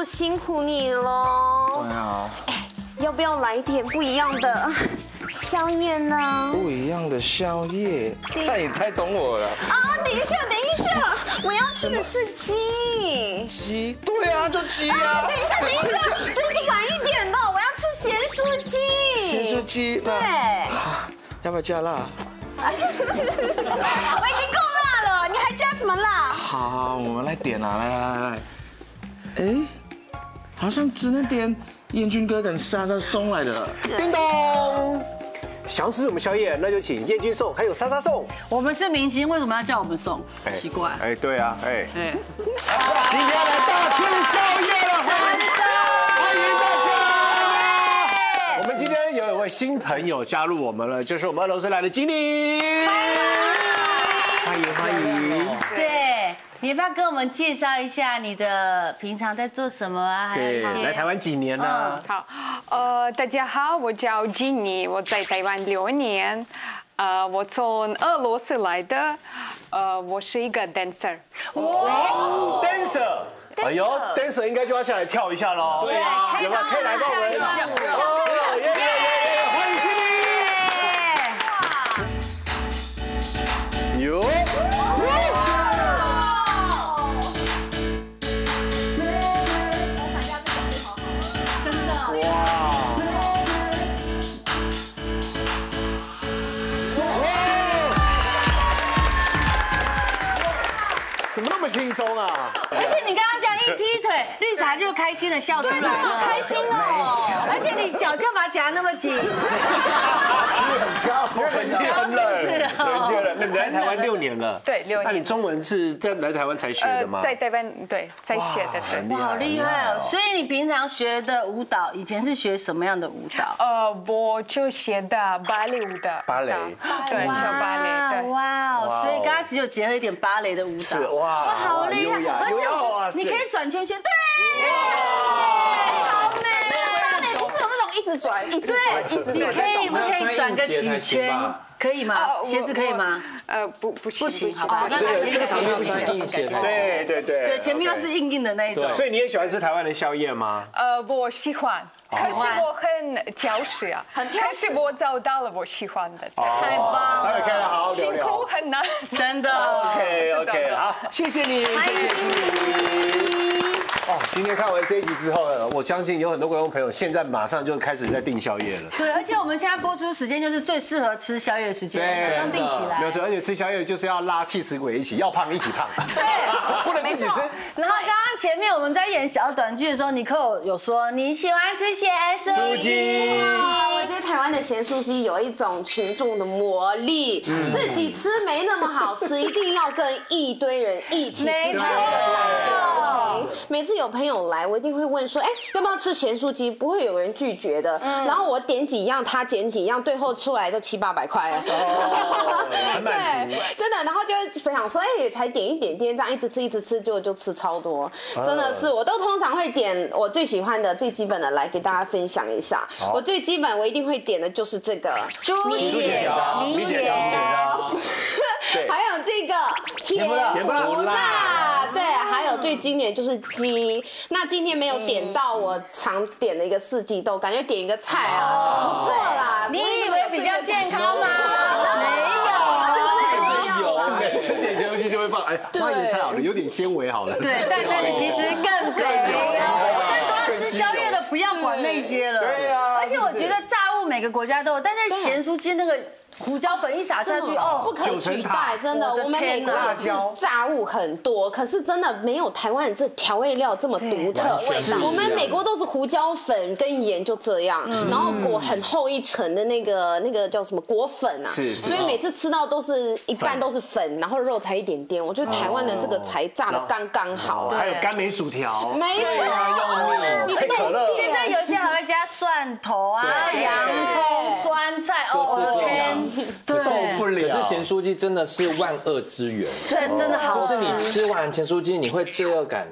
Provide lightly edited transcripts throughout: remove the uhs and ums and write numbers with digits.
辛苦你喽。 对啊。 要不要来一点不一样的宵夜呢？ 不一样的宵夜，那你太懂我了。 啊，等一下，我要吃的是鸡。 鸡？对啊，就鸡啊。 等一下，这是晚一点的，我要吃咸酥鸡。 咸酥鸡？ 对。 要不要加辣？ 我已经够辣了，你还加什么辣？ 好，我们来点啊，来。哎，好像只能点彦君哥跟莎莎送来的。 叮咚！想要吃什么宵夜，那就请彦君送，还有莎莎送。 我们是明星，为什么要叫我们送？奇怪。 哎，对啊，哎。 今天来大吃宵夜了，欢迎大家！ 我们今天有一位新朋友加入我们了，就是我们2楼来的经理。欢迎。 对，你要不要跟我们介绍一下你的平常在做什么啊？ 对，来台湾几年了？ 好，大家好，我叫 Jenny， 我在台湾6年，我从俄罗斯来的，我是一个 dancer。 哇 ，dancer， 哎呦 ，dancer 应该就要下来跳一下喽。对啊，有没有可以来帮我们？欢迎 Jenny。有。怎么那么轻松啊？ 而且你刚刚这样一踢腿，绿茶就开心的笑出来了， 好开心哦！ 而且你脚干嘛夹那么紧？ 很高，冷气很冷。那你来台湾6年了？ 对，6年。 那你中文是在来台湾才学的吗？ 在台湾对，在学的。对。 哇，好厉害哦！所以你平常学的舞蹈，以前是学什么样的舞蹈？ 我就学的芭蕾舞的。 芭蕾。 对，学芭蕾。对。 哇哦！所以刚刚其实有结合一点芭蕾的舞蹈。 是哇， 好厉害！而且你可以转圈圈，对，好美啊！ 芭蕾不是有那种一直转， 你可以转个几圈，可以吗？鞋子可以吗？ 不行， 好吧， 这个场地不行， 硬鞋的。 对， 前面要是硬的那一种。 所以你也喜欢吃台湾的宵夜吗？ 我喜欢。可是我很挑食啊，可是我找到了我喜欢的， 太棒了， 可以好好聊聊。 辛苦很难， 真的。 OK， 好，谢谢你，谢谢你。今天看完这一集之后呢，我相信有很多观众朋友现在马上就开始在订宵夜了。 对，而且我们现在播出时间就是最适合吃宵夜的时间，马上订起来。 没有错，而且吃宵夜就是要拉替死鬼一起，要胖一起胖。 对， 不能自己吃。 然后刚刚前面我们在演小短剧的时候，尼克有说你喜欢吃咸酥鸡。 我觉得台湾的咸酥鸡有一种群众的魔力，自己吃没那么好吃，一定要跟一堆人一起吃才有感觉。每次有朋友来，我一定会问说，要不要吃咸酥鸡？不会有人拒绝的。然后我点几样，他点几样，最后出来都700-800块了。对，真的。然后就会分享说，才点一点点，这样一直吃就吃超多。真的是，我都通常会点我最喜欢的、最基本的来给大家分享一下。我最基本我一定会点的就是这个猪血糕， 还有这个甜不辣，对，还有最经典就是鸡。那今天没有点到我常点的一个四季豆，感觉点一个菜啊，不错啦。 你以为比较健康吗？ 每次点些东西就会放，放一点菜好了，有点纤维好了。 对，但是其实更肥。但吃宵夜的不要管那些了。 对啊。 而且我觉得炸物每个国家都有，但是咸酥鸡那个胡椒粉一撒下去， 不可取代，真的。我们美国也是炸物很多，可是真的没有台湾这调味料这么独特。我们美国都是胡椒粉跟盐就这样，然后裹很厚一层的那个叫什么裹粉啊，所以每次吃到都是一半都是粉，然后肉才一点点。我觉得台湾的这个才炸的刚刚好。 还有干梅薯条， 没错， 你配可乐。 现在有些还会加蒜头啊、洋葱、酸菜， 受不了。可是咸酥鸡真的是万恶之源， 真的好吃。就是你吃完咸酥鸡，你会罪恶感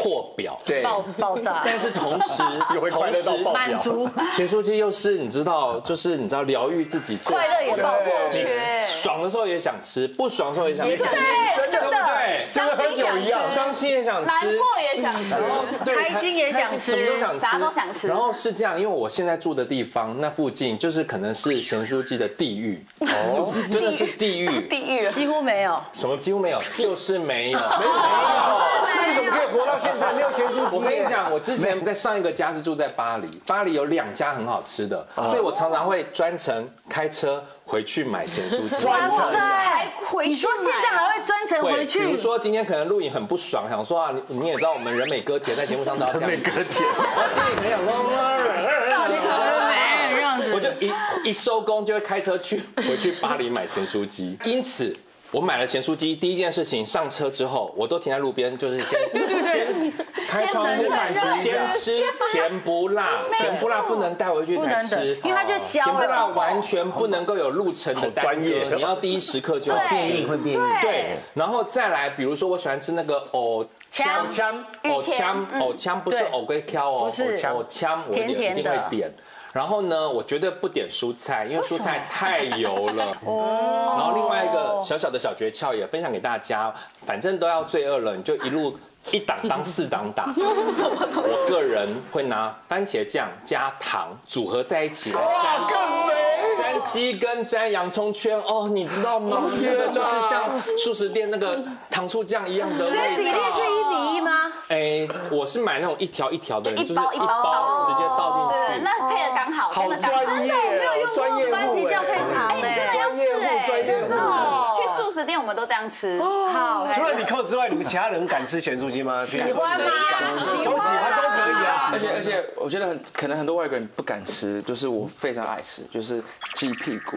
破表， 对， 爆炸， 但是同时满足， 咸酥鸡又是你知道疗愈自己， 快乐也爆破缺，爽的时候也想吃，不爽的时候也想吃， 真的对不对？ 就跟喝酒一样， 伤心也想吃， 难过也想吃， 开心也想吃， 什么都想吃， 啥都想吃。 然后是这样，因为我现在住的地方那附近就是可能是咸酥鸡的地狱，哦，真的是地狱， 几乎没有， 什么几乎没有，就是没有， 那你怎么可以活到现在没有咸酥鸡？ 我跟你讲，我之前在上一个家是住在巴黎，巴黎有2家很好吃的，所以我常常会专程开车回去买咸酥鸡。 专程还回去？ 你说现在还会专程回去？ 比如说今天可能录影很不爽，想说啊，你也知道我们人美歌甜在节目上都要这样，人美歌甜，我心里很想说， 到底可能没这样子， 我就一收工就会开车回去巴黎买咸酥鸡，因此。我买了咸酥鸡，第一件事情上车之后，我都停在路边，就是先开窗先吃甜不辣，甜不辣不能带回去才吃， 因为它就香。 甜不辣完全不能够有路程的耽搁，你要第一时刻就要变异。 对，然后再来，比如说我喜欢吃那个藕枪不是藕龟挑哦，藕枪我一定会点。然后呢，我绝对不点蔬菜，因为蔬菜太油了。哦。然后另外一个小小的小诀窍也分享给大家，反正都要罪恶了，你就一档当4档打。我个人会拿番茄酱加糖组合在一起来沾，更美。沾鸡跟沾洋葱圈哦，你知道吗？那个就是像素食店那个糖醋酱一样的味道。 所以比例是1:1吗？ 我是买那种一条一条的， 就是一包直接倒进去。 那配的刚好， 好专业， 没有用过番茄酱配糖， 专业户，去素食店我们都这样吃。 好， 除了你扣之外，你们其他人敢吃咸酥鸡吗？ 喜欢吗？ 都喜欢，都可以啊。 而且我觉得可能很多外国人不敢吃，就是我非常爱吃，就是鸡屁股。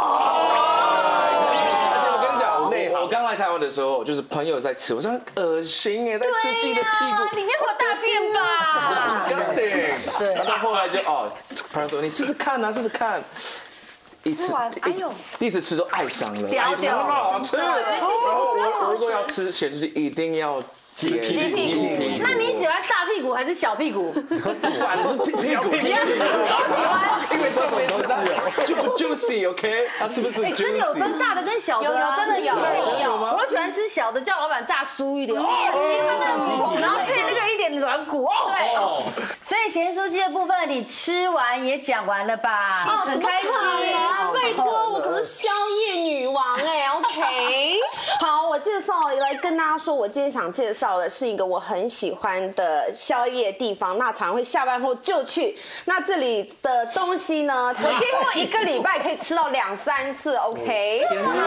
而且我跟你讲，我刚来台湾的时候，就是朋友在吃，我说恶心哎，在吃鸡的屁股， 里面会有大便吧 ？Disgusting。对。然后后来就朋友说你试试看啊，试试看。第一次吃都爱上了，好吃。然后我如果要吃咸酥鸡，一定要鸡屁股。 那你喜欢大屁股还是小屁股？ 不管是屁股，都喜欢，因为这种东西就不 juicy，OK？ 它是不是 juicy？ 真的有分大的跟小的， 真的有吗？ 我喜欢吃小的，叫老板炸酥一点，然后配那个一点软骨，对。所以咸酥鸡的部分你吃完也讲完了吧？很开心。 拜托，我可是宵夜女王OK。好，我介绍来跟大家说，我今天想介绍的是一个我很喜欢的宵夜地方，那常会下班后就去。那这里的东西呢，我几乎1个礼拜可以吃到2、3次 OK。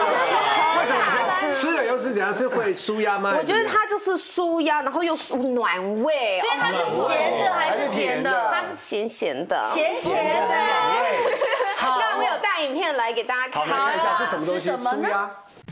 吃了又是怎样？是会舒压吗？ 我觉得它就是舒压，然后又暖胃。 所以它是咸的还是甜的？ 它咸咸的。 咸的。 那我有带影片来给大家看。 好，来看一下是什么东西？舒压。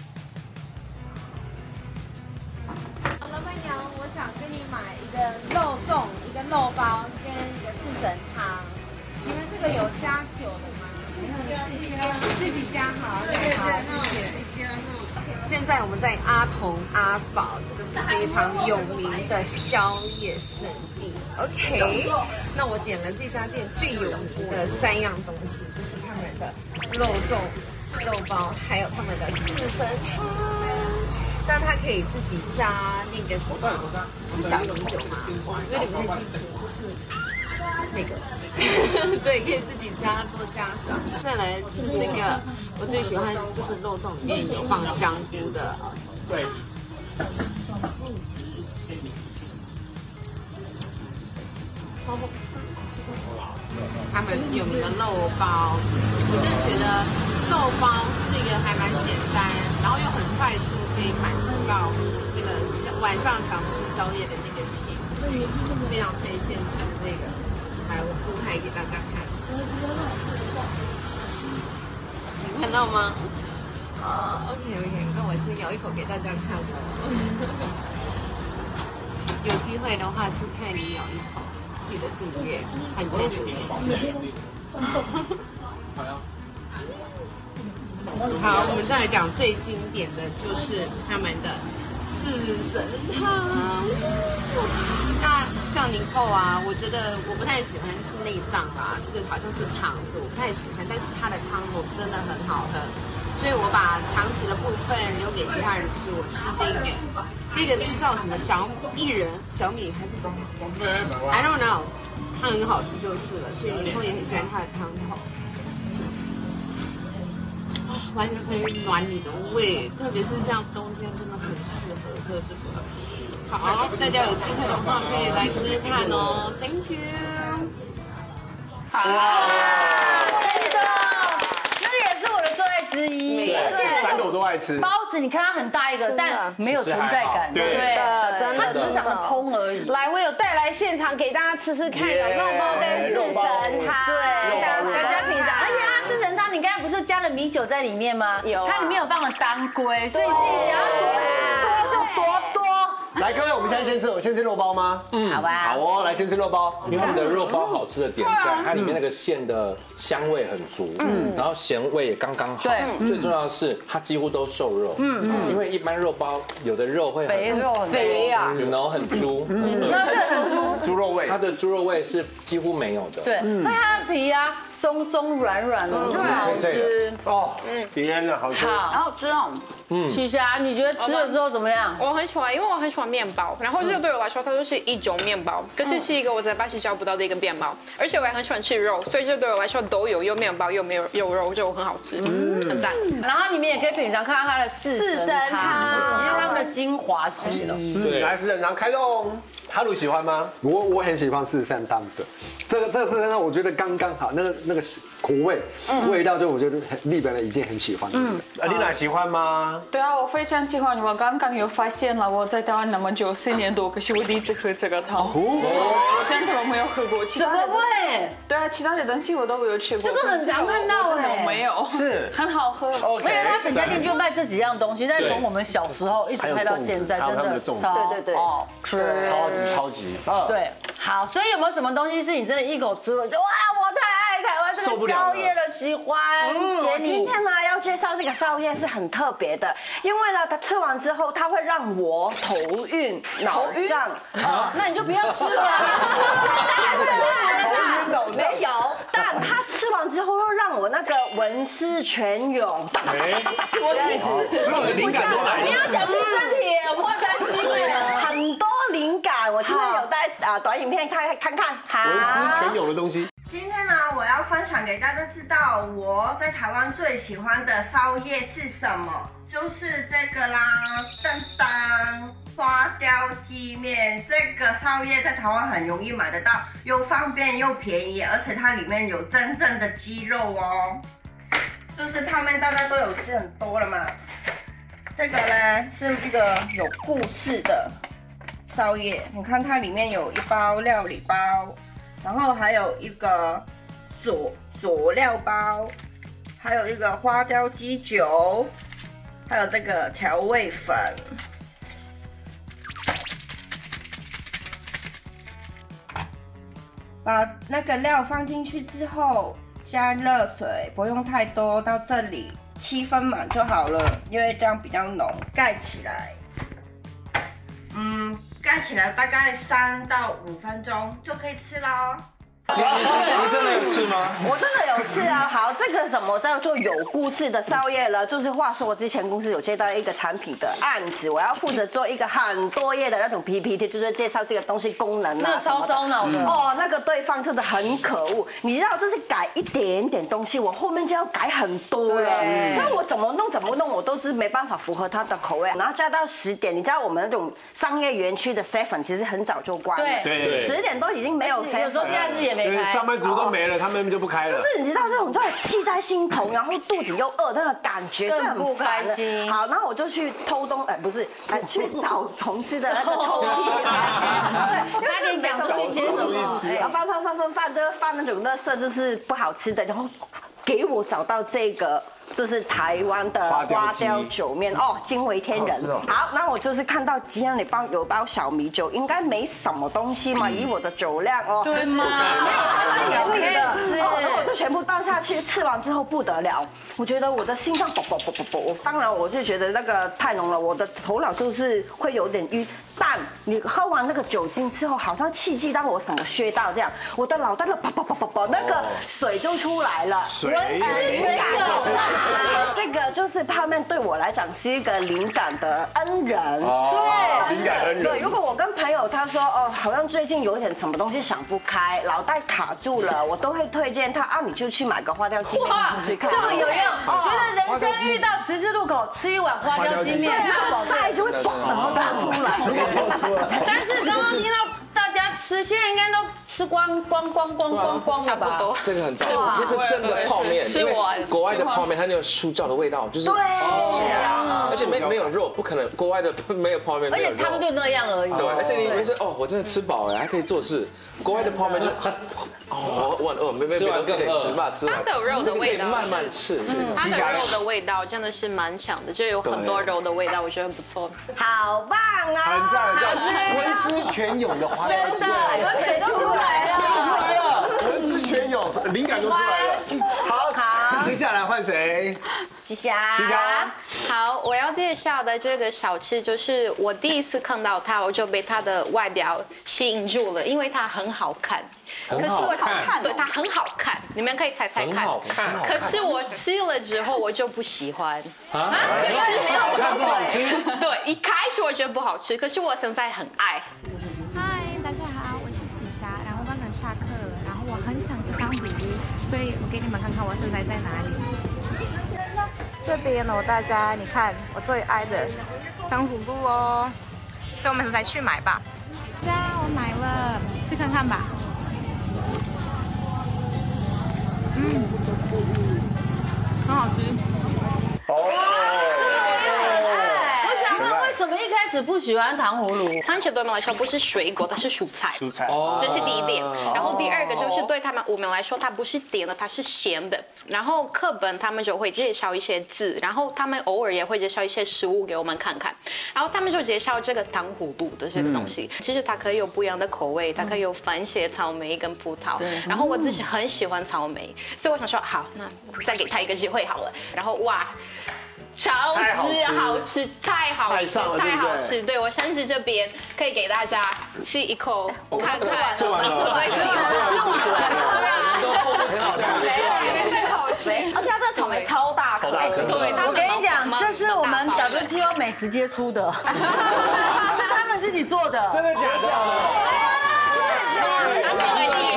老板娘，我想跟你买一个肉粽、一个肉包跟一个4神汤。你们这个有加酒的吗？自己加好，好，谢谢。现在我们在阿童阿宝，这个是非常有名的宵夜圣地。OK， 那我点了这家店最有名的3样东西，就是他们的肉粽、肉包，还有他们的4神汤。但它可以自己加那个什么，是小米酒吗？有点不太清楚，就是那个，对，可以自己加多加少。再来吃这个，我最喜欢就是肉粽里面有放香菇的。对。他们有名的肉包，我真的觉得肉包是一个还蛮简单，然后又很快速可以满足到那个晚上想吃宵夜的那个心，所以非常推荐吃那个。来，我铺开给大家看，你看到吗？OK， 那我先咬一口给大家看哦。有机会的话去看你咬一口。记得订阅，很坚决，谢谢。好，我们再来讲最经典的就是他们的四神汤。那像宁扣啊，我觉得我不太喜欢是内脏吧，这个好像是肠子，我不太喜欢，但是它的汤头真的很好喝，所以我把肠子的部分留给其他人吃，我吃这个。这个是叫什么小薏仁、小米还是什么 ？I don't know， 它很好吃就是了，所以宁扣也很喜欢它的汤头。完全可以暖你的胃，特别是像冬天，真的很适合喝这个。好，大家有机会的话可以来吃吃看哦。Thank you。 好，真的，那个也是我的最爱之一。 对，这3个我都爱吃。 包子，你看它很大一个，但没有存在感， 对， 真的， 它只是长得蓬而已。 来，我有带来现场给大家吃吃看，有肉包跟四神汤， 对， 大家品尝。 而且它四神汤，你刚才不是加了米酒在里面吗？ 有， 它里面有放了当归，所以你自己想要多就多多。 来，各位，我们现在先吃，我先吃肉包吗？ 好吧。 好哦，来先吃肉包。 因为他们的肉包好吃的点在它里面那个馅的香味很足，然后咸味也刚刚好。 对， 最重要的是它几乎都瘦肉，因为一般肉包有的肉会肥肉很肥啊， 然后很猪， 那这个很猪肉味， 它的猪肉味是几乎没有的。 对，那它的皮啊松松软软的，很好吃哦。天哪，好吃。 好吃哦。 许霞，你觉得吃了之后怎么样？ 我很喜欢，因为我很喜欢面包，然后这个对我来说，它就是一种面包，可是是一个我在巴西找不到的一个面包，而且我也很喜欢吃肉，所以这对我来说都有，又面包又没有肉，就很好吃，很赞。 然后你们也可以品尝看看它的四神汤，因为它们的精华之一。 对，来四神汤开动。哈鲁喜欢吗？ 我很喜欢四神汤的，这个四神汤我觉得刚刚好，那个口味味道就我觉得日本人一定很喜欢。 丽娜喜欢吗？ 对啊，我非常喜欢。我刚刚有发现了，我在台湾那么久，4年多，可是我第一次喝这个汤。我真的没有喝过， 怎么会？ 对啊，其他的东西我都有吃过。 这个很常看到哎，没有， 是很好喝。 因为它整家店就卖这几样东西，但从我们小时候一直卖到现在，真的对， 好吃， 超级。 对，好，所以有没有什么东西是你真的一口吃了就哇，我太爱台湾这个宵夜了，喜欢？ 我今天呢要介绍这个宵夜是很特别的，因为呢它吃完之后它会让我头晕、脑胀， 那你就不要吃了。 没有，但它吃完之后又让我那个文思泉涌。 所有的灵感都来了。 你要小心身体，我会担心耶。很多灵感，我今天有带短影片看看。 文思泉涌的东西。 今天呢，我要分享给大家知道我在台湾最喜欢的宵夜是什么，就是这个啦，噔噔，花雕鸡面。这个宵夜在台湾很容易买得到，又方便又便宜，而且它里面有真正的鸡肉哦。就是泡面大家都有吃很多了嘛，这个呢是一个有故事的宵夜，你看它里面有一包料理包。然后还有一个佐料包，还有一个花雕鸡酒，还有这个调味粉。把那个料放进去之后，加热水，不用太多，到这里7分满就好了，因为这样比较浓。盖起来，盖起来大概3到5分钟就可以吃咯。 你真的有吃吗？ 我真的有吃啊。好，这个什么叫做有故事的宵夜呢？就是话说我之前公司有接到一个产品的案子，我要负责做一个很多页的那种 PPT， 就是介绍这个东西功能啊。 那个超烧脑的哦，那个对方真的很可恶。你知道，就是改一点点东西，我后面就要改很多了。那我怎么弄，我都是没办法符合他的口味。然后加到10点，你知道我们那种商业园区的 7 其实很早就关了， 对 ，10点都已经没有 7。 有时候假日也没开， 上班族都没了，他们就不开了。 就是你知道这种，就气在心头，然后肚子又饿，那个感觉真的很不开心。 好，然后我就去偷东，去找同事的那个抽屉，对， 他跟你讲做一些什么， 然后放，这个放那种垃圾就是不好吃的，然后给我找到这个，就是台湾的花雕酒面哦，惊为天人。好，那我就是看到鸡那里有包小米酒，应该没什么东西嘛，以我的酒量哦， 对吗？ 没有他们眼里的哦，那我就全部倒下去，吃完之后不得了，我觉得我的心脏啵啵啵啵啵，我当然我就觉得那个太浓了，我的头脑就是会有点晕。但你喝完那个酒精之后，好像契机到我什么穴道这样，我的脑袋的啵啵啵啵啵，那个水就出来了。 水， 这个就是泡面对我来讲是一个灵感的恩人。 对，灵感恩人。 对，如果我跟朋友他说哦，好像最近有一点什么东西想不开，脑袋卡住了，我都会推荐他啊，你就去买个花雕鸡面试试看。 这么有用，觉得人生遇到十字路口吃一碗花雕鸡面， 脑袋就会嘣，然后弹出来。 但是刚刚听到大家吃，现在应该都吃光了吧？ 这个很重要，这是真的泡面，因为国外的泡面它那种酥焦的味道就是而且没有肉，不可能国外的没有泡面， 而且汤就那样而已。 对，而且你以为是哦，我真的吃饱了，还可以做事。国外的泡面就我很饿，没吃完更饿， 它的有肉的味道， 慢慢吃。 它的肉的味道真的是蛮强的，就有很多肉的味道，我觉得不错。 好棒啊！ 很赞，文思泉涌的花雕鸡， 水都出来了， 文思泉涌，灵感都出来了。好，接下来换谁？ 吉祥。 好，我要介绍的这个小吃就是我第一次看到它，我就被它的外表吸引住了，因为它很好看。可是我对它很好看，你们可以猜猜看。可是我吃了之后我就不喜欢啊，可是没有不好吃。 对，一开始我觉得不好吃，可是我现在很爱。 嗨，大家好，我是喜霞，然后刚刚下课了，然后我很想吃当补鱼，所以我给你们看看我现在在哪里。这边哦，大家你看我最爱的当补路哦，所以我们现在去买吧。这样我买了，试看看吧。很好吃。 我想问，为什么一开始不喜欢糖葫芦？ 番茄对我们来说不是水果，它是蔬菜。 蔬菜， 这是第一点。然后第二个就是对我们来说，它不是甜的，它是咸的。然后课本他们就会介绍一些字，然后他们偶尔也会介绍一些食物给我们看看。然后他们就介绍这个糖葫芦的这个东西，其实它可以有不一样的口味，它可以有番茄、草莓跟葡萄。然后我自己很喜欢草莓，所以我想说，好，那再给他一个机会好了。然后哇。超级好吃，太好吃！对我甚至这边可以给大家吃一口，看看我最喜欢。而且它这个草莓超大颗， 对， 我跟你讲，这是我们 WTO 美食街出的，是他们自己做的， 真的假的？ 最厉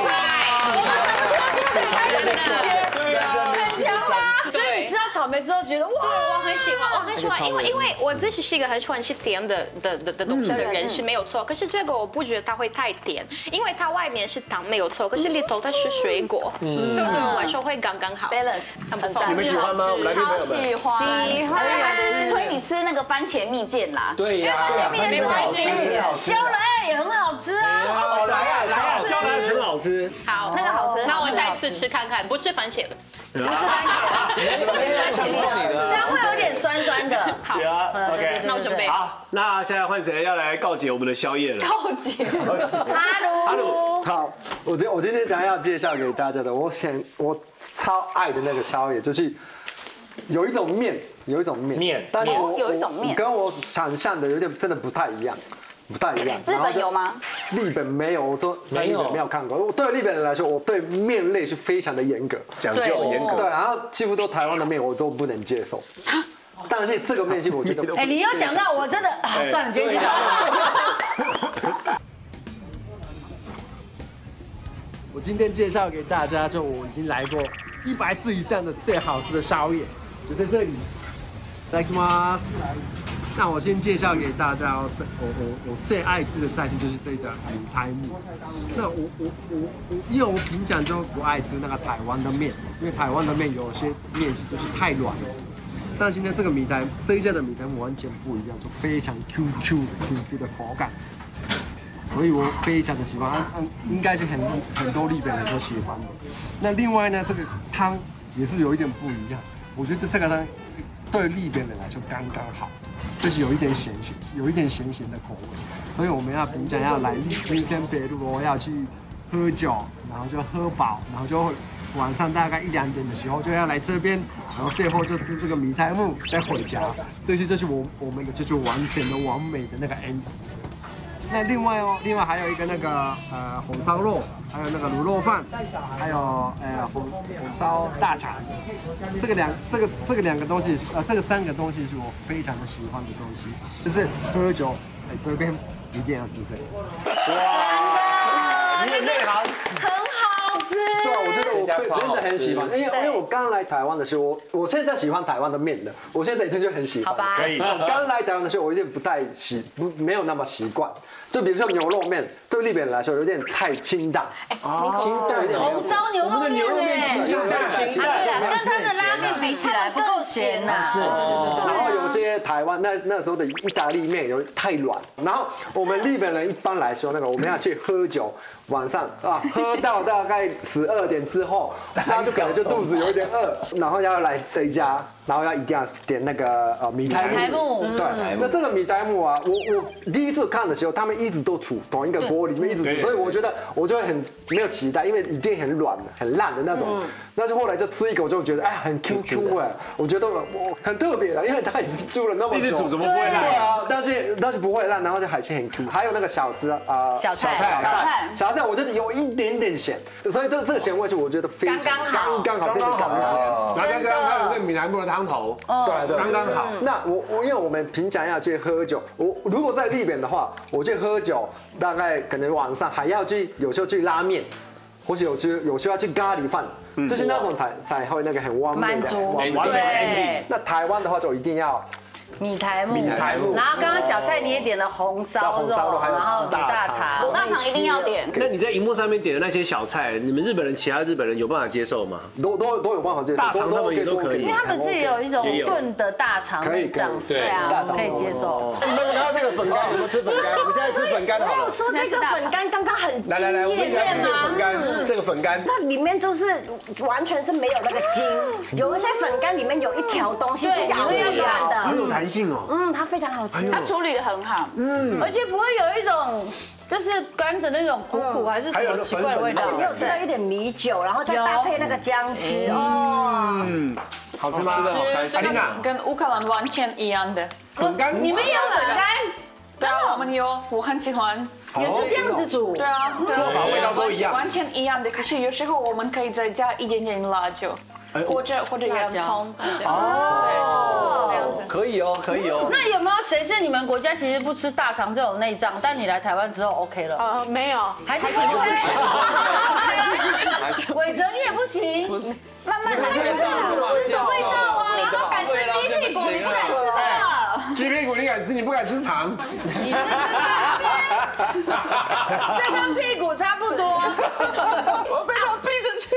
害！ 所以你吃到草莓之后觉得哇， 我很喜欢，因为我自己是一个很喜欢吃甜的东西的人是没有错，可是这个我不觉得它会太甜，因为它外面是糖没有错，可是里头它是水果，所以对我来说会刚刚好 balance， 很不错。 你们喜欢吗？我们来宾朋友们喜欢，还是推你吃那个番茄蜜饯啦。 对呀， 没关系， 椒仁也很好吃啊。 来，椒仁很好吃。 好， 那个好吃。 那我下一次吃看看，不吃番茄的。 香会有点酸酸的。 好 ，OK， 那我准备。 好，那现在换谁要来告解我们的宵夜了？ 告解， 哈鲁， 好，我今天想要介绍给大家的，我超爱的那个宵夜就是有一种面，但是有一种面跟我想象的有点真的不太一样。 日本有吗？ 日本没有，我都在日本没有看过。对日本人来说，我对面类是非常的严格， 讲究严格。 对，然后几乎都台湾的面我都不能接受。但是这个面系我觉得， 哎，你又讲到我真的，算了，今天我今天介绍给大家，就我已经来过100次以上的最好吃的宵夜，就在这里。いただきます。那我先介绍给大家，我最爱吃的菜系就是这家米苔目。那因为我平常就不爱吃那个台湾的面，因为台湾的面有些面系就是太软了。但是呢，这一家的米苔目完全不一样，就非常 QQ 的口感，所以我非常的喜欢，应该是很多日本人都喜欢的。那另外呢，这个汤也是有一点不一样。我觉得这个呢，对利边人来说刚刚好，就是有一点咸咸的口味。所以我们平常要来金山北路，要去喝酒，然后就喝饱，然后就晚上大概1、2点的时候就要来这边，然后最后就吃这个米苔目，再回家。这些就是我们的就是完整的完美的那个 ending。那另外还有一个那个红烧肉，还有那个卤肉饭，还有红烧大肠。这个两个东西，这个3个东西是我非常的喜欢的东西，就是喝酒来这边一定要自费。 哇，你的内行。 对啊，我觉得我真的很喜欢，因为我刚来台湾的时候，我现在喜欢台湾的面了，我现在已经就很喜欢。 可以。 我刚来台湾的时候，我有点没有那么习惯。就比如说牛肉面，对利边人来说有点太清淡， 清淡有点。红烧牛肉面清淡， 跟它的拉面比起来不够咸呐。 然后有些台湾那时候的意大利面有太软，然后我们利边人一般来说我们要去喝酒，晚上喝到大概12点之后，然后就可能就肚子有点饿，然后要来这一家。然后一定要点那个米苔目，对，那这个米苔目啊，我第一次看的时候，他们一直都煮同一个锅里面一直煮，所以我觉得我就很没有期待，因为一定很软的、很烂的那种。但是后来就吃一口就觉得很 QQ 哎，我觉得我很特别的，因为它已经煮了那么久， 一直煮怎么不会烂？ 对啊，但是不会烂，然后就海鲜很 Q， 还有那个小菜，我觉得有一点点咸，所以这个咸味是我觉得非常刚好， 然后再加上这米苔目的汤头， 对， 刚刚好。 那因为我们平常要去喝酒，我如果在利边的话，我去喝酒，大概可能晚上还要有时候去拉面，或是有时候要去咖喱饭，就是那种才会那个很完美的 ending。那台湾的话就一定要。 米苔目，然后刚刚小菜你也点了红烧肉，然后卤大肠， 卤大肠一定要点。 那你在荧幕上面点的那些小菜，你们其他日本人有办法接受吗？ 都有办法接受， 大肠他们也都可以， 因为他们自己有一种炖的大肠内脏，对啊，可以接受。 你们看到这个粉干，我们吃粉干，我们现在吃粉干好了。 我说这个粉干刚刚很来，我们现在吃这个粉干，这个粉干， 它里面就是完全是没有那个筋，有一些粉干里面有一条东西是咬不烂的， 很有弹性哦。 它非常好吃， 它处理的很好， 而且不会有一种就是干的那种苦还是什么奇怪的味道。 你有吃到一点米酒，然后再搭配那个姜丝， 好吃吗？ 吃的好开心。 阿丽娜跟乌克兰完全一样的粉干， 你们也有粉干？ 对啊，我们有，我很喜欢。 也是这样子煮， 对啊， 做法味道都一样， 完全一样的。可是有时候我们可以再加一点点辣椒，或者洋葱， 哦，这样子可以哦。 那有没有谁是你们国家其实不吃大肠这种内脏，但你来台湾之后 OK 了？ 没有， 还是不行。伟哲你也不行，慢慢来，味道啊，你都敢吃鸡屁股，你不敢吃的。 鸡屁股你敢吃，你不敢吃肠。 你吃这跟屁股差不多。 我被他逼着去。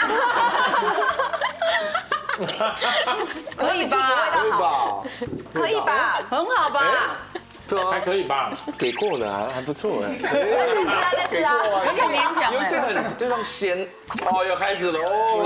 可以吧？ 可以吧？ 很好吧？ 对啊，还可以吧？ 给过了，还不错哎。 是啊， 很勉强。 有一些这种咸，又开始了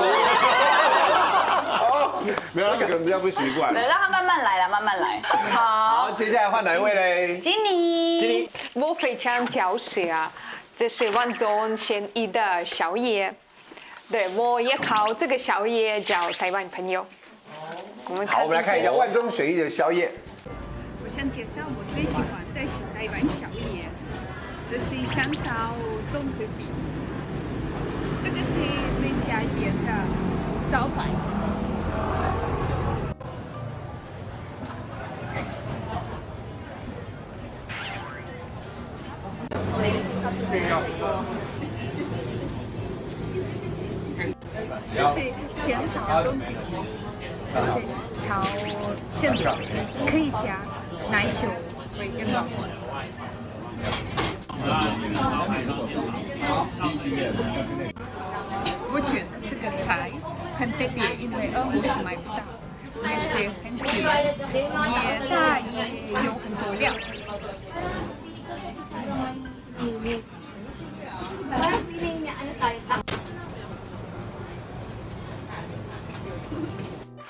没有，那个可能比较不习惯。 对，让他慢慢来，慢慢来。 好，接下来换哪一位嘞？ 经理， 我非常挑食啊，这是万中选一的宵夜。对，我也烤这个宵夜叫台湾朋友。 好，我们来看一下万中选一的宵夜。 我想介绍我最喜欢的是台湾宵夜，这是香草综合饼，这个是人家店的招牌。这是香草综合饼，这是炒现炒，可以加奶酒会更好吃。我觉得这个菜很特别，因为俄罗斯买不到，也是很甜，它也有很多料。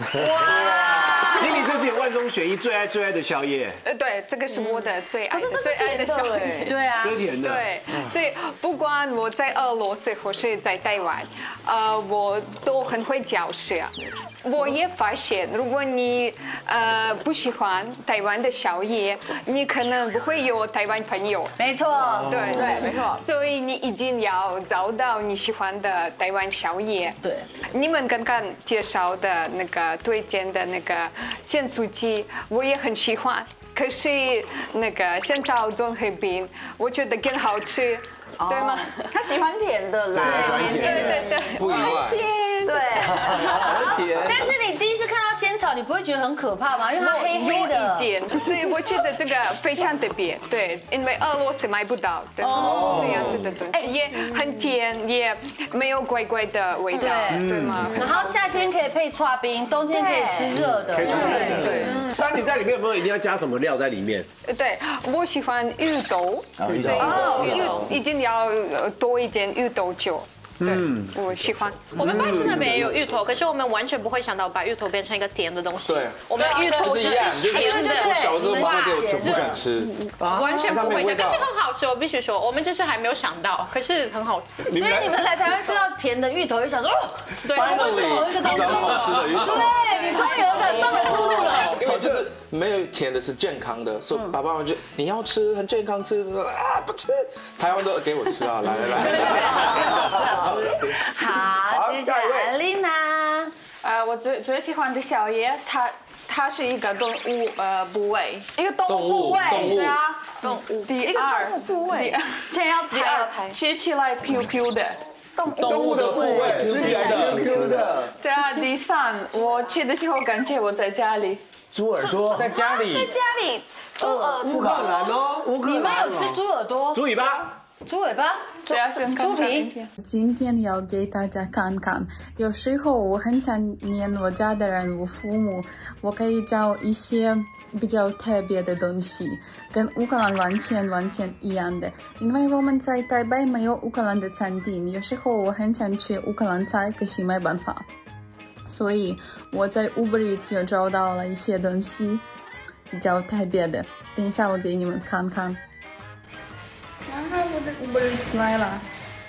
经理，这是你万中选一最爱的宵夜。 对，这个是我的最爱的宵夜。 对啊， 最甜的。 对，所以不管我在俄罗斯或是在台湾，我都很会教吃。我也发现，如果你不喜欢台湾的宵夜，你可能不会有台湾朋友。 没错， 对， 没错。 所以你一定要找到你喜欢的台湾宵夜。 对， 你们刚刚介绍的那个推荐的那个咸酥鸡，我也很喜欢。可是那个香草综合饼，我觉得更好吃，对吗？ 他喜欢甜的啦， 对， 不意外。 对，但是你第一次看到仙草，你不会觉得很可怕吗？因为它黑黑的。 所以我觉得这个非常特别，对，因为俄罗斯买不到的这样子的东西，也很甜，也没有怪怪的味道，对吗？ 然后夏天可以配剉冰，冬天可以吃热的。 可以吃热的。对。那你在里面有没有一定要加什么料在里面？ 对，我喜欢芋头，一定要多一点芋头酒。对，我喜欢。 我们巴西那边也有芋头，可是我们完全不会想到把芋头变成一个甜的东西。 对， 我们芋头就是甜的。 我小时候妈妈给我吃，不敢吃， 完全不会想，但是很好吃。我必须说，我们就是还没有想到，可是很好吃。 所以你们来台湾吃到甜的芋头，就想说，对， finally 找到好吃的芋头。 对，你终于有一个很棒的出路了。 因为就是没有甜的是健康的，所以爸爸妈妈就你要吃很健康吃，不吃，台湾都给我吃啊，来。 好，接下来安丽娜。 我最喜欢的宵夜，它是一个动物部位，一个动物部位，对啊，动物。第二部位，先要猜，吃起来 Q 的。 动物的部位，吃起来 Q 的。 对啊，第三，我吃的时候感觉我在家里。 猪耳朵在家里。 在家里，猪耳朵。 乌克兰哦， 你们有吃猪耳朵？ 猪尾巴。 猪尾巴，猪皮。 今天要给大家看看，有时候我很想念我家的人，我父母，我可以找一些比较特别的东西，跟乌克兰完全一样的。因为我们在台北没有乌克兰的餐厅，有时候我很想吃乌克兰菜，可是没办法。所以我在 Uber Eats 有找到了一些东西比较特别的，等一下我给你们看看。我的 Uber Eats 来了，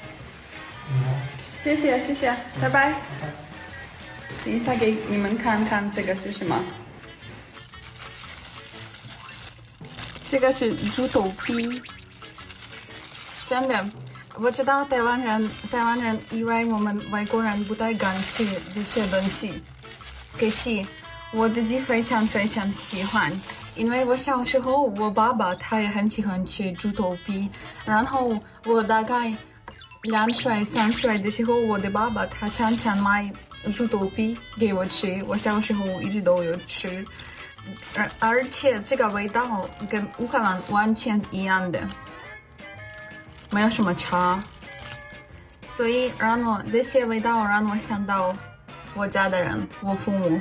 谢谢，拜拜。等一下给你们看看这个是什么？这个是猪头皮，真的，我知道台湾人以为我们外国人不太敢吃这些东西，可是我自己非常喜欢。因为我小时候，我爸爸他也很喜欢吃猪头皮，然后我大概2岁3岁的时候，我的爸爸他常常买猪头皮给我吃，我小时候一直都有吃，而且这个味道跟乌克兰完全一样的，没有什么差，所以这些味道让我想到我家的人，我父母。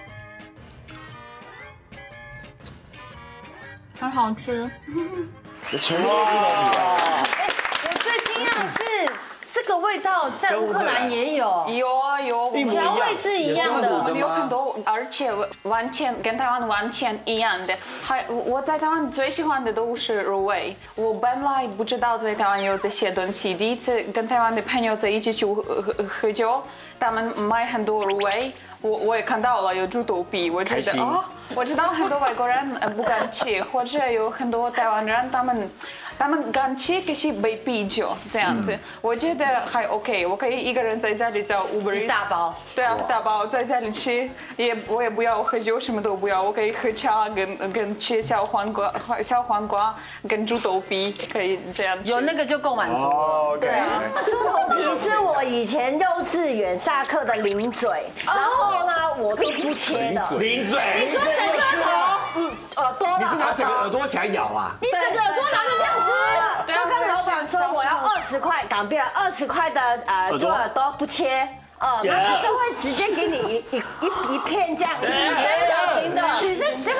很好吃， 全部都是我最惊讶的是，这个味道在乌克兰也有， 有， 调味是一样的， 有很多，而且完全跟台湾完全一样的。我在台湾最喜欢的都是肉味，我本来不知道在台湾有这些东西，第一次跟台湾的朋友在一起去喝酒，他们买很多肉味。我也看到了有猪头皮，我觉得我知道很多外国人不敢吃，或者有很多台湾人他们敢吃，可是没啤酒这样子，我觉得还 OK， 我可以一个人在家里找 Uber Eats 大包， 对啊，大包在家里吃，我也不要喝酒，什么都不要，我可以喝茶跟吃小黄瓜跟猪头皮，可以这样吃， 有那个就够满足。 对啊，猪头皮是我以前幼稚园下课的零嘴，然后呢我都不切的。 零嘴？ 你说整个头？ 耳朵？ 你是拿整个耳朵起来咬啊？ 你整个耳朵拿着这样吃？ 就跟老板说我要20块港币，20块的猪耳朵不切。那他就会直接给你一片这样，真的，只是因为台湾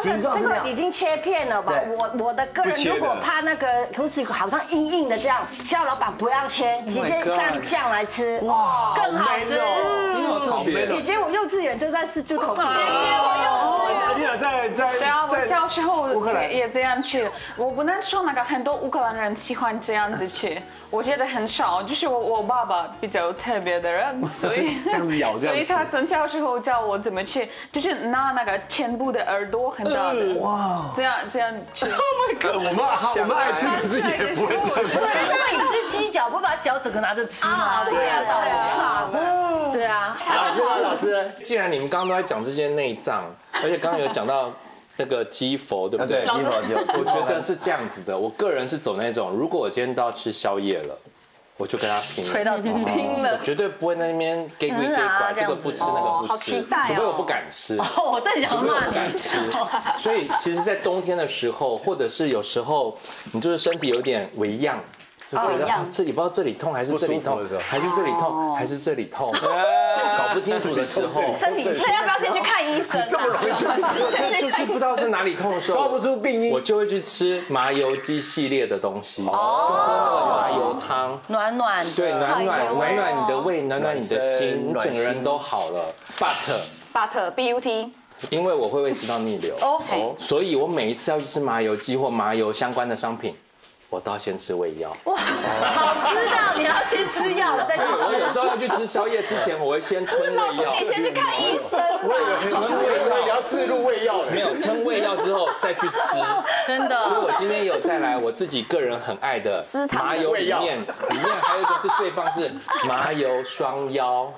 这个已经切片了吧？我的个人如果怕那个肚子好像硬硬的这样，叫老板不要切，直接这样酱来吃，哇，更好吃。姐姐，我幼稚园就在4猪头。姐姐， 你俩在对啊，我小时候也这样吃。我不能说那个很多乌克兰人喜欢这样子吃，我觉得很少。就是我爸爸比较特别的人，所以这样子咬这样吃。 所以他从小时候教我怎么吃，就是拿那个全部的耳朵很大的，哇，这样吃。 我们爱吃，可是也不会这样。 那你吃鸡脚不把脚整个拿着吃吗？ 对啊， 对啊。 老师，既然你们刚刚都在讲这些内脏，而且刚刚有讲到那个鸡佛，对不对？ 鸡佛， 我觉得是这样子的。我个人是走那种，如果我今天都要吃宵夜了，我就跟他拼， 吹到拼了， 我绝对不会在那边给鬼给拐，这个不吃那个不吃， 好期待哦， 除非我不敢吃。 我正想骂你， 不敢吃。所以其实，在冬天的时候，或者是有时候你就是身体有点微恙。就觉得这里不知道这里痛还是这里痛，还是这里痛还是这里痛，搞不清楚的时候， 身体要不要先去看医生？ 这么容易就是不知道是哪里痛的时候， 抓不住病因， 我就会去吃麻油鸡系列的东西，就喝那个麻油汤， 暖暖， 对，暖你的胃，暖你的心，你整个人都好了。 But， 因为我会胃食道逆流，所以我每一次要去吃麻油鸡或麻油相关的商品，我都要先吃胃药。 哇，好知道你要先吃药再去吃。 我有时候要去吃宵夜之前，我会先吞胃药。 你先去看医生。 我以为你要自入胃药， 没有吞胃药之后再去吃。 真的。 所以我今天有带来我自己个人很爱的麻油里面还有一个是最棒是麻油双腰。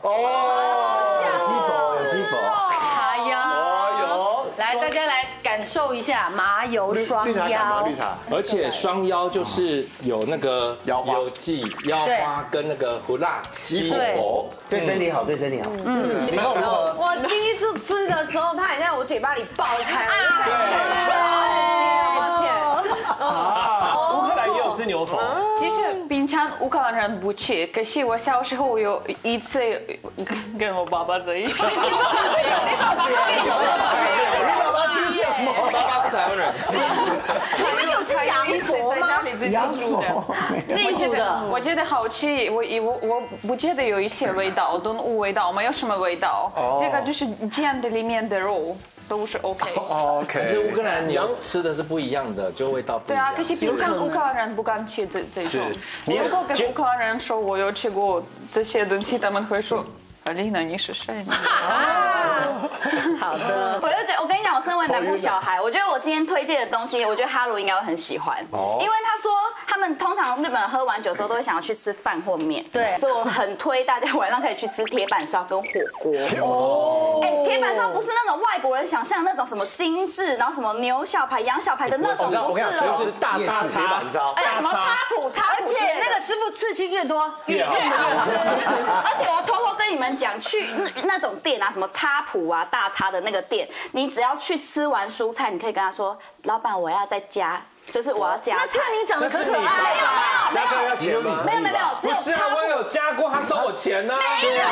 有鸡佛。 来，大家来感受一下麻油双腰， 绿茶， 而且双腰就是有那个有记腰花跟那个胡辣鸡佛， 对身体好，对身体好。 你看我第一次吃的时候，它还在我嘴巴里爆开，抱歉。 乌克兰也有吃牛佛。 其实平常乌克兰人不吃，可是我小时候有一次跟我爸爸在一起。 我爸爸是台湾人。 你们有吃羊佛吗？ 羊佛， 自己煮的，我觉得好吃。我不觉得有一些味道，动物味道，没有什么味道。这个就是酱的里面的肉。都是 OK。 可是乌克兰牛吃的是不一样的，就味道不一样。 对啊，可是平常乌克兰人不敢吃这种。如果跟乌克兰人说我有吃过这些东西，他们会说。Alina， 你是谁？ 好的， 我跟你讲，我身为南部小孩，我觉得我今天推荐的东西，我觉得哈鲁应该会很喜欢，因为他说他们通常日本人喝完酒之后都会想要去吃饭或面，对，所以我很推大家晚上可以去吃铁板烧跟火锅。铁板烧不是那种外国人想象那种什么精致，然后什么牛小排、羊小排的那种，不是哦， 就是大叉铁板烧， 什么叉普， 而且那个师傅刺青越多越好吃。 而且我偷偷跟你们讲，去那种店啊，什么叉普啊、大叉的那个店，你只要去吃完蔬菜，你可以跟他说，老板我要再加。就是我要加菜， 那你长得可可爱啊！加菜要钱吗？ 没有，只有不是啊，我有加过，他收我钱呢。 没有，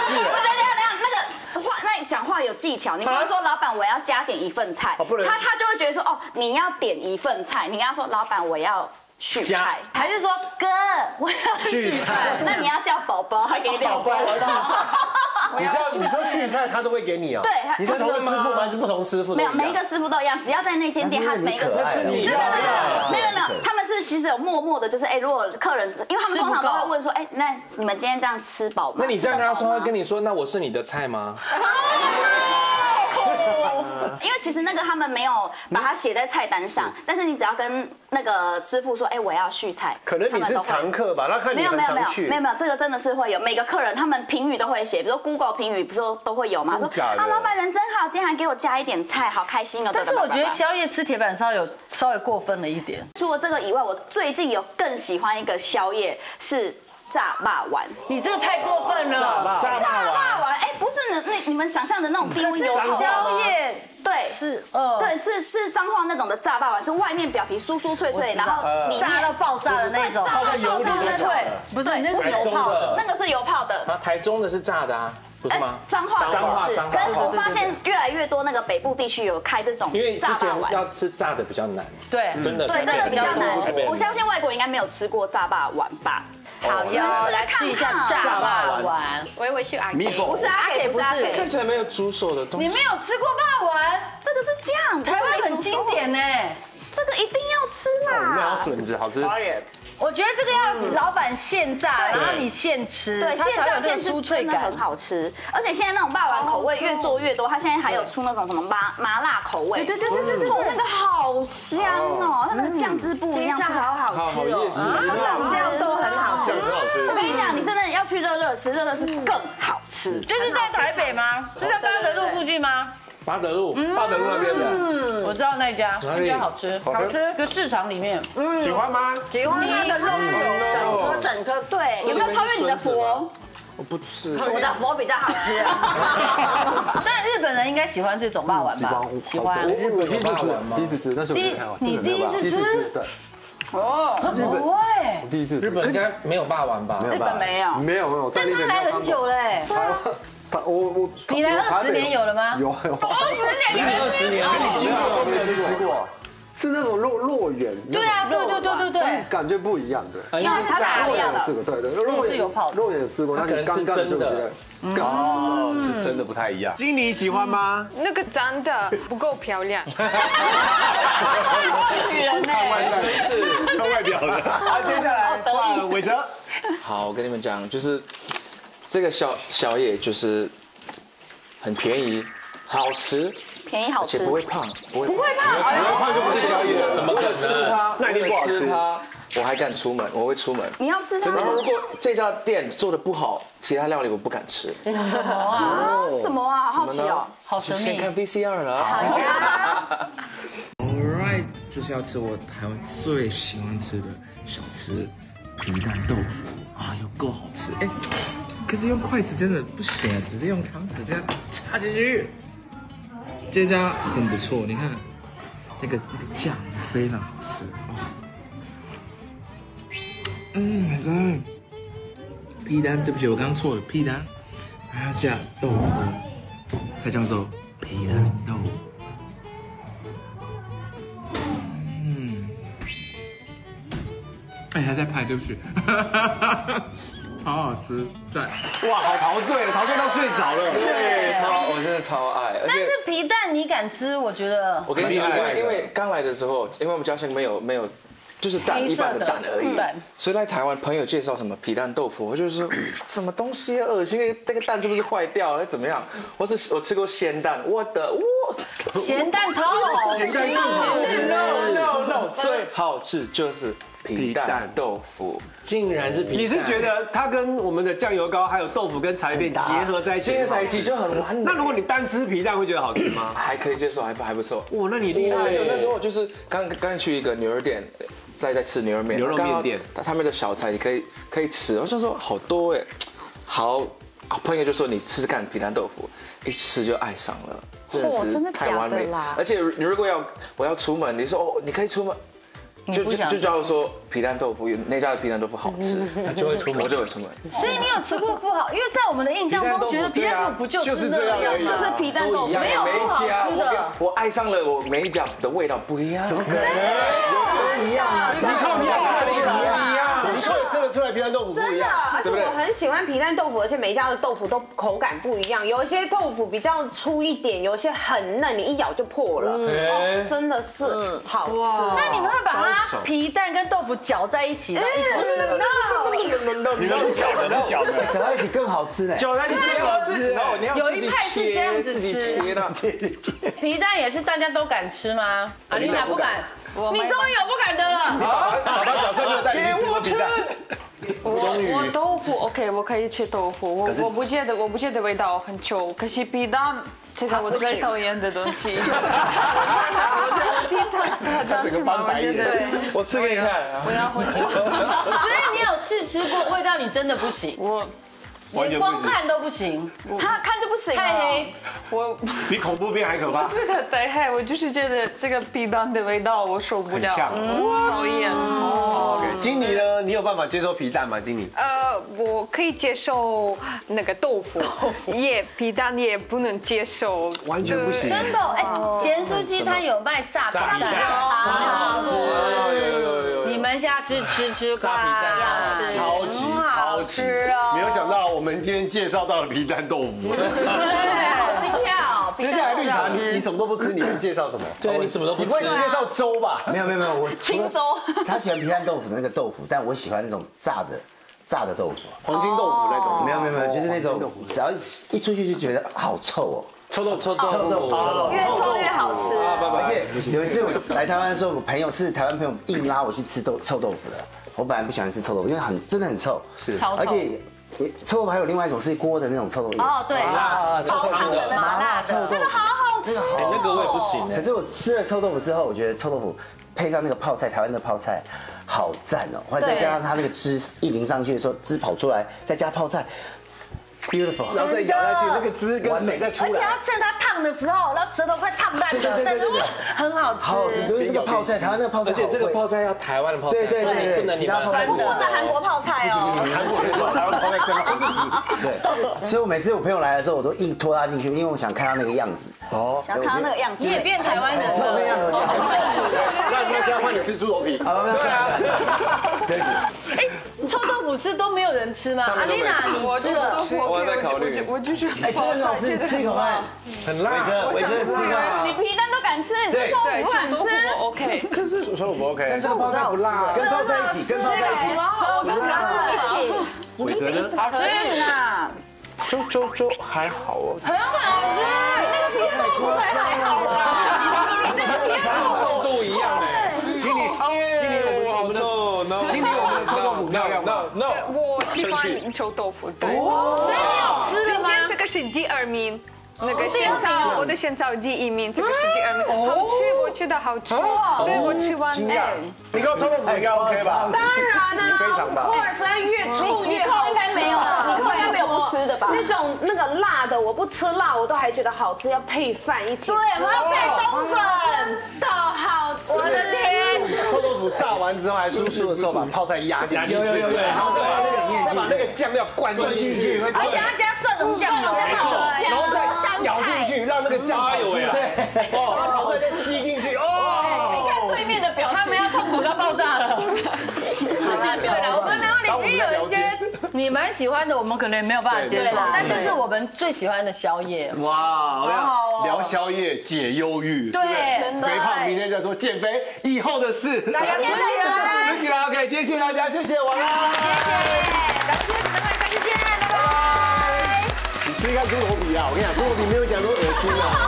那讲话有技巧，你不是说老板我要加点一份菜，他就会觉得说哦，你要点一份菜，你跟他说老板我要续菜， 还是说哥我要续菜？ 那你要叫宝宝，他给你宝宝我要续菜。你说续菜他都会给你哦？ 对， 你是同一个师傅吗？还是不同师傅？ 没有，每一个师傅都一样，只要在那间店，他每一个师傅没有，他们是其实有默默的，就是如果客人，因为他们通常都会问说，那你们今天这样吃饱吗？ 那你这样跟他说，他会跟你说，那我是你的菜吗？ 因为其实那个他们没有把它写在菜单上，但是你只要跟那个师傅说，我要续菜。 可能你是常客吧？那看你很常去。 没有，这个真的是会有，每个客人他们评语都会写，比如说 Google 评语不是都会有吗？说老板人真好，今天还给我加一点菜，好开心哦。 但是我觉得宵夜吃铁板烧有稍微过分了一点。 除了这个以外，我最近有更喜欢一个宵夜是。炸霸丸， 你这个太过分了！ 炸霸丸，不是你们想象的那种低温油烤宵夜， 对，是彰化那种的炸霸丸，是外面表皮酥酥脆脆，然后里面炸到爆炸的那种， 泡在油里那种。 不是，你那是油泡的， 那个是油泡的。 台中的是炸的啊。 不是吗？ 彰化也是，可是我发现越来越多那个北部地区有开这种因为之前炸霸丸， 要吃炸的比较难， 对， 真的对，这个比较难。我相信外国人应该没有吃过炸霸丸吧？ 好，要来吃一下炸霸丸。 我以为是阿 K， 不是阿 K， 不是阿 K， 看起来没有煮熟的东西。 你没有吃过霸丸？ 这个是酱， 台湾很经典呢， 这个一定要吃啦。 没有笋子好吃。 我觉得这个要老板现炸，然后你现吃， 对，现炸现吃真的很好吃。而且现在那种霸王口味越做越多，它现在还有出那种什么麻辣口味， 对， 那个好香哦，它那个酱汁不一样，吃好好吃哦，好香都很好吃， 很好吃。 我跟你讲，你真的要去热吃更好吃。 这是在台北吗？是在八德路附近吗？ 八德路那边的，我知道那家好吃，好吃。个市场里面， 喜欢吗？ 喜欢，它的肉是有整颗， 对，有没有超越你的佛？ 我不吃， 我的佛比较好吃。 但日本人应该喜欢这种霸丸吧？喜欢。 日本第一次吃，那是我第一次看， 你第一次吃？ 对。 哦，不会。 我第一次。 日本应该没有霸王吧？ 日本没有。 没有， 但他来很久嘞。 我你来20年有了吗？ 有 20年， 你来20年， 你经过都没有去吃过，是那种肉圆。 对啊，对， 感觉不一样的。 因为它炸掉了。 这个对，肉圆有吃过， 它可能是真的。 哦，是真的不太一样。经理喜欢吗？ 那个长得不够漂亮。 女人呢？ 看外表的。好，接下来换伟哲。 好，我跟你们讲，就是这个宵夜就是很便宜，好吃， 好吃， 而且不会胖， 不会胖， 不会胖就不是宵夜了，怎么可能？ 吃它， 那一定不好吃。 我还敢出门，我会出门。 你要吃它？ 然后如果这家店做的不好，其他料理我不敢吃。 什么啊？好奇哦， 好神秘。 先看 VCR 了。 All right， 就是要吃我台湾最喜欢吃的小吃皮蛋豆腐啊，有够好吃哎！可是用筷子真的不行啊，只是用汤匙这样插进去。这家很不错，你看那个酱非常好吃哇。My God！ 皮蛋，对不起，我刚刚错了，皮蛋还要加豆腐，才叫做皮蛋豆腐。哎，还在拍，对不起，超好吃，赞！ 哇，好陶醉了，陶醉到睡着了。 对，我真的超爱。 但是皮蛋你敢吃？我觉得我跟你讲，因为刚来的时候，因为我们家乡没有。就是蛋，一般的蛋而已。所以在台湾朋友介绍什么皮蛋豆腐，我就说什么东西恶心，那个蛋是不是坏掉了，怎么样？我吃过咸蛋， 咸蛋超好吃， 咸蛋更好吃。 No， 最好吃就是皮蛋豆腐， 竟然是皮蛋。 你是觉得它跟我们的酱油膏还有豆腐跟柴片结合在一起， 就很完美。 那如果你单吃皮蛋，会觉得好吃吗？ 还可以接受，还不错。 哇，那你厉害！ 那时候就是刚去一个牛肉店。在吃牛肉面， 牛肉面店， 他们的小菜你可以吃，我想说好多哎，好，朋友就说你吃吃看皮蛋豆腐，一吃就爱上了，真的是太完美。而且你如果我要出门，你说你可以出门，就叫我说皮蛋豆腐，那家的皮蛋豆腐好吃，他就会出门，我就会出门。 所以你有吃过不好？因为在我们的印象中，觉得皮蛋豆腐就是这样， 就是皮蛋豆腐， 没有不好吃的。 我爱上了，我每一家的味道不一样，怎么可能？ 都一样啊！ 你看你吃的不一样，你可以吃得出来皮蛋豆腐不一样。 而且我很喜欢皮蛋豆腐，而且每一家的豆腐都口感不一样，有一些豆腐比较粗一点，有一些很嫩，你一咬就破了，真的是好吃。 那你们会把它皮蛋跟豆腐搅在一起，然后一口吃那个？ 你们搅在一起更好吃嘞， 搅在一起更好吃。 有一派是这样子吃， 皮蛋也是大家都敢吃吗？阿琳娜不敢。你终于有不敢的了。 爸爸小时候没有带你吃过皮蛋。 我豆腐 OK， 我可以吃豆腐，我不觉得味道很臭，可是皮蛋这个我最讨厌的东西。我听他讲什么，我觉得我吃给你看。 我要回家。 所以你有试吃过，味道你真的不行。 连光看都不行， 他看就不行， 太黑， 我比恐怖片还可怕。 不是它太黑，我就是觉得这个皮蛋的味道我受不了，讨厌。 OK， 经理呢？你有办法接受皮蛋吗？经理？ 我可以接受那个豆腐，也皮蛋也不能接受， 完全不行。 真的，哎，咸酥鸡它有卖炸皮蛋，好吃。你们下次吃看， 超级没有想到我们今天介绍到了皮蛋豆腐， 好惊讶。 接下来绿茶，你什么都不吃，你是介绍什么？ 对，你什么都不吃。 你会介绍粥吧？ 没有，我清粥。 他喜欢皮蛋豆腐的那个豆腐，但我喜欢那种炸的豆腐， 黄金豆腐那种。 没有，就是那种只要一出去就觉得好臭哦。 臭豆腐， 越臭越好吃。 而且有一次我来台湾的时候，我朋友是台湾朋友硬拉我去吃臭豆腐的。我本来不喜欢吃臭豆腐，因为真的很臭， 是， 而且臭豆腐还有另外一种是锅的那种臭豆腐。 哦，对， 臭汤的麻辣臭豆腐， 那个好好吃。 那个我也不行。 可是我吃了臭豆腐之后，我觉得臭豆腐配上那个泡菜，台湾的泡菜好赞哦。后来再加上它那个汁一淋上去的时候，汁跑出来，再加泡菜。beautiful， 然后再咬下去，那个汁跟水再出来， 而且要趁它烫的时候，然后舌头快烫烂了，但是很好吃， 好好吃，就是那个泡菜，台湾那个泡菜， 而且这个泡菜要台湾的泡菜， 对， 不能其他泡菜不能韩国泡菜哦， 韩国台湾泡菜真好吃，对，所以我每次我朋友来的时候，我都硬拖他进去，因为我想看他那个样子， 想看他那个样子， 你也变台湾人了， 臭那样子， 那现在换你吃猪头皮， 好，没有，对啊， 哎，臭豆腐是都没有人吃吗？阿丽娜，你吃了？ 我在考虑。 我就是哎，真的很好吃，吃一口看， 很辣。 伟哲吃啊， 你皮蛋都敢吃，你臭豆腐不敢吃 ，OK。 可是臭豆腐 OK， 但这个泡菜不辣，跟泡在一起，跟泡在一起， 一起。 伟哲呢？ 好吃啊， 粥还好哦， 很好吃，那个皮豆腐才还好啊，那个皮豆腐臭度一样哎。 经理，我们的臭豆腐漂亮吗？ 我喜欢臭豆腐，对。今天这个是第2名，那个仙草，我的仙草第1名，这个是第2名，好吃，我觉得好吃，对我吃完。 你跟我臭豆腐应该 OK 吧？ 当然啦， 非常吧。 普洱山越臭越好， 应该没有，你应该没有不吃的吧？ 那个辣的，我不吃辣，我都还觉得好吃，要配饭一起吃。 对，我要配冬粉， 真的好吃。 我的天！ 臭豆腐炸完之后还酥酥的时候，把泡菜压进去， 然后再把那个酱料灌进去， 而且要加蒜蓉酱油， 然后再咬进去，让那个酱跑出来，对，泡菜再吸进去，哦， 你看对面的表情， 他们要痛苦到爆炸了。对了，我们然后里面有一些你们喜欢的，我们可能也没有办法接受，但这是我们最喜欢的宵夜。 哇，我要聊宵夜解忧郁， 对， 肥胖明天再说，减肥以后的事， 大家别再吃起来 OK， 谢谢大家，谢谢，晚安， 感谢你们，下期见，拜拜。 你吃一看猪头皮啊，我跟你讲，猪头皮没有讲多恶心啊。